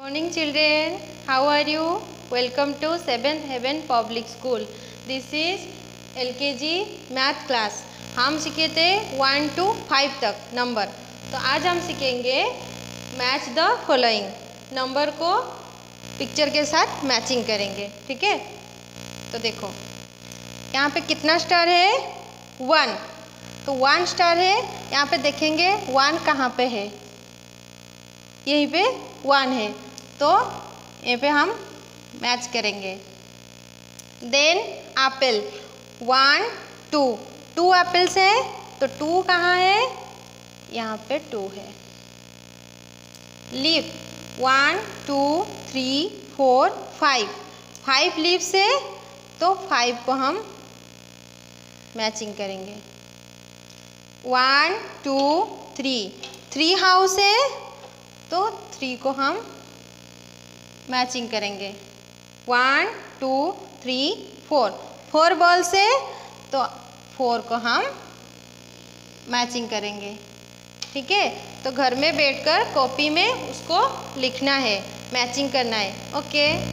Morning children, how are you? Welcome to 7th Heaven Public School. This is LKG math class. हम सीखे थे 1 to 5 तक number. तो आज हम सीखेंगे मैच द फॉलोइंग. नंबर को पिक्चर के साथ मैचिंग करेंगे. ठीक है, तो देखो यहाँ पे कितना स्टार है? 1. तो 1 स्टार है. यहाँ पे देखेंगे 1 कहाँ पे है? यहीं पे 1 है, तो यहाँ पे हम मैच करेंगे. देन एप्पल 1 2 2 एप्पल्स है, तो 2 कहाँ है? यहाँ पे 2 है. लीफ 1 2 3 4 5 5 लीव्स है, तो 5 को हम मैचिंग करेंगे. 1 2 3 3 हाउस है, तो 3 को हम मैचिंग करेंगे. 1 2 3 4 4 बॉल्स है, तो 4 को हम मैचिंग करेंगे. ठीक है, तो घर में बैठकर कॉपी में उसको लिखना है, मैचिंग करना है. ओके.